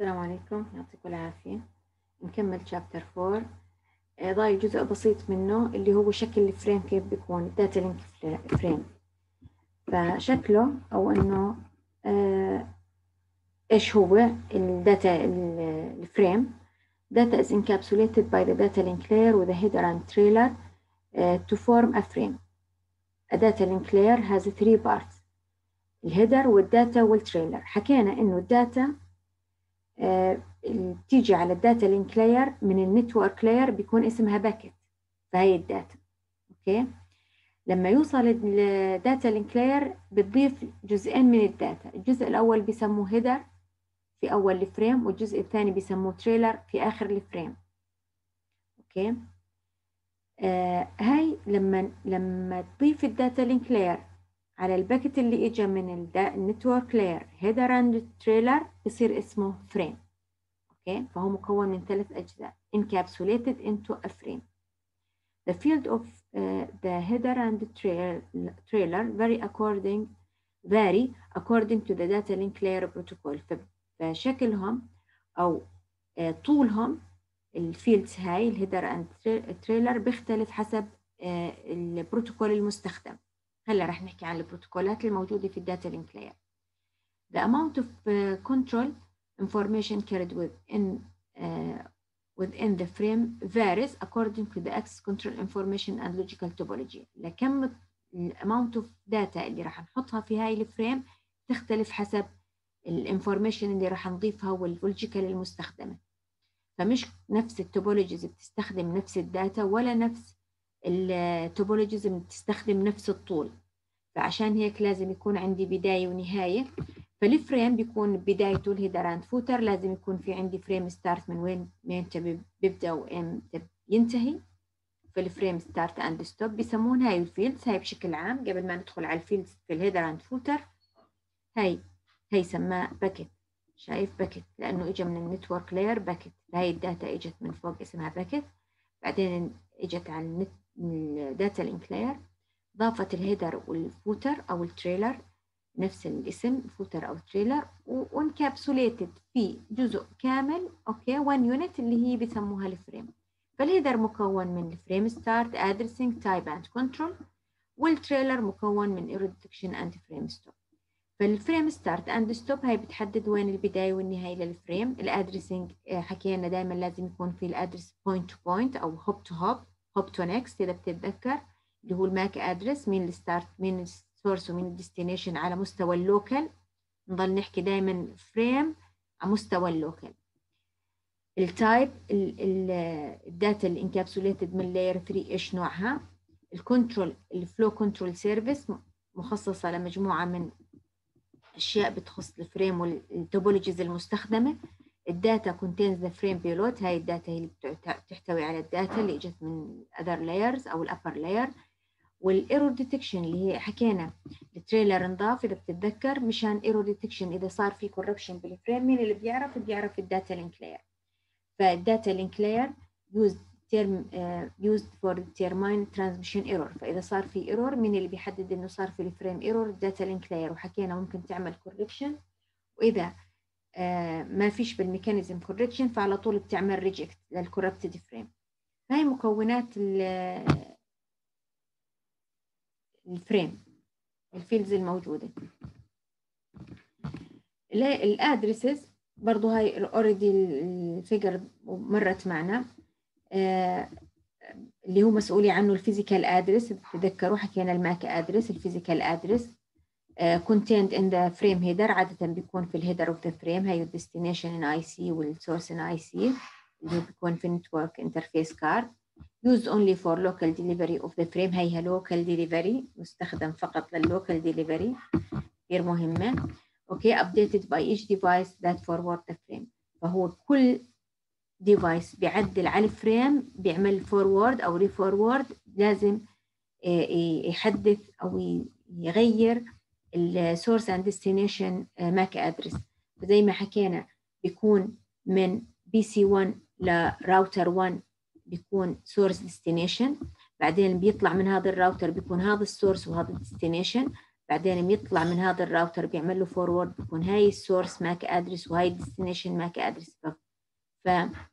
السلام عليكم، يعطيكم العافية. نكمل شابتر 4. ضايل جزء بسيط منه اللي هو شكل الفريم كيف بيكون الداتا لينك فريم. فشكله أو إنه إيش هو الداتا الفريم. Data is encapsulated by the data link layer with a header and trailer to form a frame. A data link layer has 3 parts: الهيدر والداتا والتريلر. حكينا إنه الداتا بتيجي على الداتا لينك لاير من النتورك لاير بيكون اسمها باكيت، فهي الداتا. اوكي، لما يوصل الداتا لينك لاير بتضيف جزئين من الداتا. الجزء الاول بيسموه هيدر في اول الفريم، والجزء الثاني بيسموه تريلر في اخر الفريم. اوكي، هاي لما تضيف الداتا لينك لاير على الباكيت اللي اجى من النتورك لاير هيدر اند تريلر بصير اسمه فريم. اوكي، فهو مكون من 3 أجزاء encapsulated into a frame. The field of the header and the trailer vary according to the data link layer protocol. فشكلهم أو طولهم الفيلدز هاي الهيدر اند تريلر بيختلف حسب البروتوكول المستخدم. هلا رح نحكي عن البروتوكولات الموجودة في الداتا لينك لاير. The amount of control information carried within the frame varies according to the access control information and logical topology. لكم amount of data اللي راح نحطها في هاي الفريم تختلف حسب الانفورميشن اللي راح نضيفها واللوجيكال المستخدمة. فمش نفس التوبولوجيز بتستخدم نفس الداتا ولا نفس التوبولوجيز بتستخدم نفس الطول. فعشان هيك لازم يكون عندي بداية ونهاية. فالفريم بيكون بدايته الهيدر اند فوتر، لازم يكون في عندي فريم ستارت من وين بيبدأ وامتى بينتهي. فالفريم ستارت اند ستوب بيسمون هاي الفيلدز. هاي بشكل عام قبل ما ندخل على الفيلدز في الهيدر اند فوتر، هاي سماه باكيت. شايف باكيت لانه اجى من النتورك لاير باكيت. هاي الداتا اجت من فوق اسمها باكيت، بعدين اجت على الداتا لينك لاير، ضافت الهيدر والفوتر او التريلر نفس الاسم فوتر او تريلر، وانكابسوليتد في جزء كامل. اوكي، 1 يونت اللي هي بيسموها الفريم. فالهيدر مكون من الفريم ستارت ادريسنج تايب اند كنترول، والتريلر مكون من ايرور ديتكشن اند فريم ستوب. فالفريم ستارت اند ستوب هاي بتحدد وين البدايه والنهايه للفريم. الادريسنج حكينا دائما لازم يكون في الادرس بوينت تو بوينت او هوب تو هوب، هوب تو نيكست اذا بتتذكر، اللي هو الماك ادرس، مين الستارت مين السورس ومين الديستنيشن على مستوى اللوكال. نضل نحكي دائما فريم على مستوى اللوكال. التايب الداتا اللي انكابسوليتد من لاير 3 ايش نوعها. الكنترول الفلو كنترول سيرفيس مخصصه لمجموعه من اشياء بتخص الفريم والتوبولوجيز المستخدمه. الداتا contains the frame payload، هاي الداتا هي اللي بتحتوي على الداتا اللي اجت من other layers او الابر لاير. والايرور ديتكشن اللي هي حكينا التريلر انضاف اذا بتتذكر مشان ايرور ديتكشن اذا صار في كوربشن بالفريم. مين اللي بيعرف الداتا لينك لاير. فالداتا لينك لاير used for determine transmission error. فاذا صار في ايرور مين اللي بيحدد انه صار في الفريم ايرور؟ الداتا لينك لاير. وحكينا ممكن تعمل كوركشن، واذا ما فيش بالميكانيزم كوركشن فعلى طول بتعمل ريجكت للكوربتد فريم. هاي مكونات الفريم الفيلدز الموجوده. الادرسز برضو هاي اوريدي الفيجر مرت معنا، اللي هو مسؤولي عنه الفيزيكال ادرس. تذكروا حكينا الماك ادرس. الفيزيكال ادرس contained in the frame header، عادة بيكون في الهيدر of the frame. هي الديستنيشن ان IC والسورس ان IC اللي بيكون في network interface card used only for local delivery of the frame. هي local delivery، مستخدم فقط للlocal delivery، غير مهمة. اوكي، updated by each device that forward the frame. فهو كل ديفايس بيعدل على الفريم بيعمل فورورد او ريفورورد لازم يحدث او يغير السورس اند ديستنيشن ماك ادرس. زي ما حكينا بيكون من PC1 لراوتر 1 بيكون سورس ديستنيشن، بعدين بيطلع من هذا الراوتر بيكون هذا السورس وهذا الديستنيشن، بعدين بيطلع من هذا الراوتر بيعمل له فورورد، بيكون هاي السورس ماك ادرس وهاي الديستنيشن ماك ادرس. ف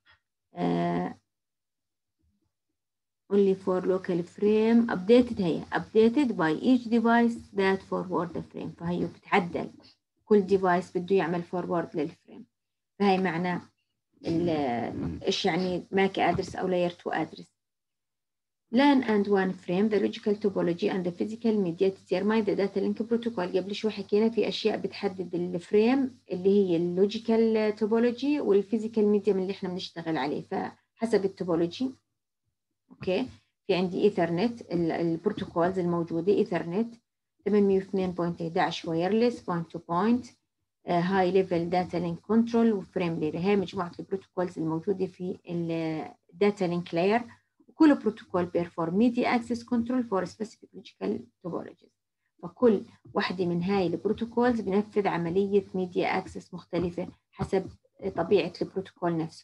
only for local frame updated، هي updated by each device that forward the frame. فهي بتعدل كل ديفايس بده يعمل فورورد للفريم. فهي معنى ايش يعني ماك ادرس او layer 2 ادرس. LAN and WAN frame, the logical topology and the physical media determine the data link protocol. قبل شوي حكينا في أشياء بتحدد الفريم اللي هي اللوجيكال توبولوجي والفيزيكال ميديم اللي احنا بنشتغل عليه. فحسب التوبولوجي اوكي في عندي ايثرنت، البروتوكولز الموجودة ايثرنت 802.11 وايرلس بوينت تو بوينت هاي ليفل داتا لينك كنترول وفريم لاير. هي مجموعة البروتوكولز الموجودة في الداتا لينك لاير. كل بروتوكول بيرفورم ميديا اكسس كنترول فور سبيسيفيك لوجيكال توبولوجيز. فكل واحدة من هاي البروتوكولز بنفذ عملية ميديا اكسس مختلفة حسب طبيعة البروتوكول نفسه.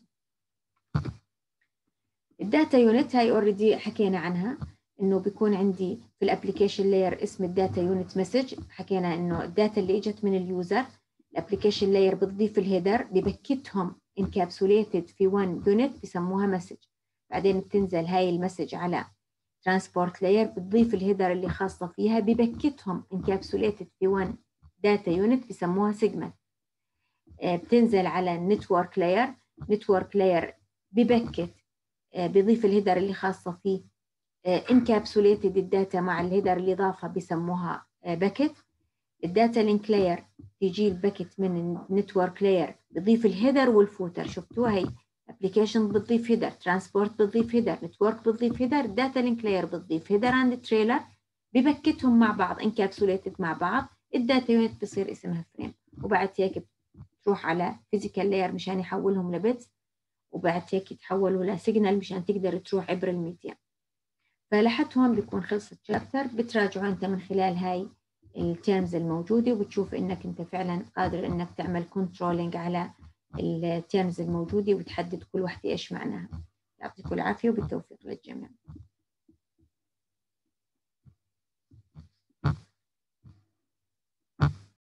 الداتا يونت هاي اوريدي حكينا عنها، انه بيكون عندي في الابلكيشن لاير اسم الداتا يونت مسج. حكينا انه الداتا اللي اجت من اليوزر الابلكيشن لاير بتضيف الهيدر ببكتهم انكابسوليتد في 1 يونت بسموها مسج. بعدين بتنزل هاي المسج على ترانسبورت لاير بتضيف الهيدر اللي خاصة فيها ببكتهم انكابسوليتد في 1 داتا يونت بسموها سيجمنت. بتنزل على النتورك لاير، نتورك لاير ببكت بيضيف الهيدر اللي خاصة فيه انكابسوليتد الداتا مع الهيدر اللي ضافها بسموها باكت. الداتا لينك لاير تيجي الباكت من النتورك لاير بضيف الهيدر والفوتر. شفتوها هي ابلكيشن بتضيف هيدر، ترانسبورت بتضيف هيدر، نتورك بتضيف هيدر، داتا لينك لاير بتضيف هيدر اند تريلر ببكتهم مع بعض انكابسوليتد مع بعض. الداتا يونت بصير اسمها فريم. وبعد هيك بتروح على فيزيكال لاير مشان يحولهم لبيتس، وبعد هيك يتحولوا لسيجنال مشان تقدر تروح عبر الميديا. فلحد هون بيكون خلصت شابتر. بتراجعوا انت من خلال هاي التيرمز الموجودة وبتشوف انك انت فعلا قادر انك تعمل كنترولينج على التيرمز الموجودة وبتحدد كل واحدة ايش معناها. يعطيكم العافية وبالتوفيق للجميع.